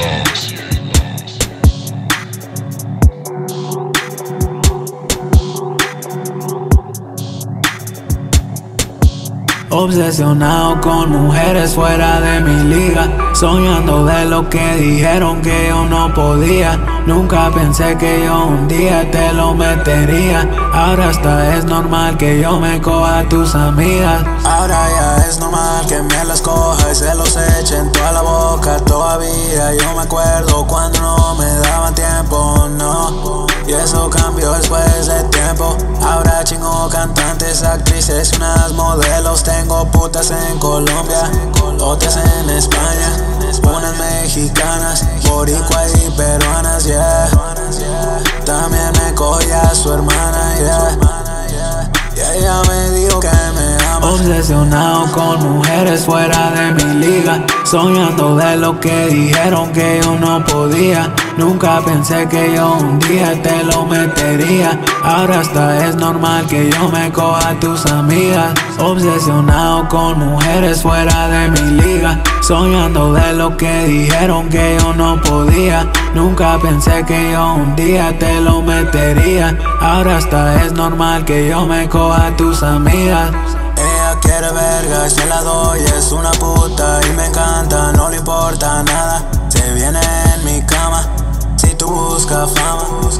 Obsesionado con mujeres fuera de mi liga, soñando de lo que dijeron que yo no podía. Nunca pensé que yo un día te lo metería. Ahora hasta es normal que yo me coja a tus amigas. Ahora ya es normal que me las coja y se los eche en toda la boca. Todavía yo me acuerdo cuando no me daban tiempo, no. Y eso cambió después de tiempo. Ahora chingo cantantes, actrices y unas modelos. Tengo putas en Colombia, otras en España, unas mexicanas, boricua y peruanas, yeah. También me cogí a su hermana, yeah. Y ella me dijo que me ama. Obsesionado con mujeres fuera de mi liga, soñando de lo que dijeron que yo no podía. Nunca pensé que yo un día te lo metería. Ahora hasta es normal que yo me coja a tus amigas. Obsesionado con mujeres fuera de mi liga, soñando de lo que dijeron que yo no podía. Nunca pensé que yo un día te lo metería. Ahora hasta es normal que yo me coja a tus amigas. Ella quiere verga y se la doy, es una puta y me encanta, no le importa nada. Se viene en mi cama, si tú buscas fama,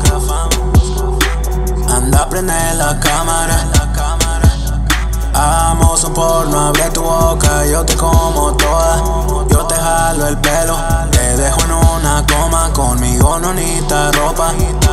anda prende la cámara. Hagamos un porno, abre tu boca, yo te como toda. Yo te jalo el pelo, te dejo en una coma. Conmigo no necesitas ropa,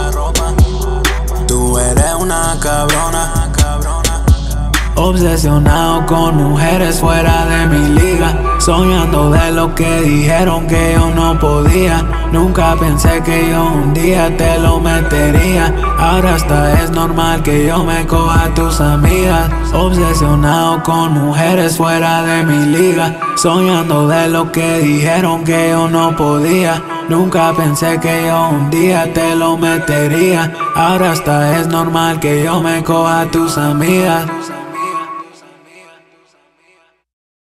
tú eres una cabrona. Obsesionado con mujeres fuera de mi liga, soñando de lo que dijeron que yo no podía. Nunca pensé que yo un día te lo metería. Ahora hasta es normal que yo me coja a tus amigas. Obsesionado con mujeres fuera de mi liga, soñando de lo que dijeron que yo no podía. Nunca pensé que yo un día te lo metería. Ahora hasta es normal que yo me coja a tus amigas.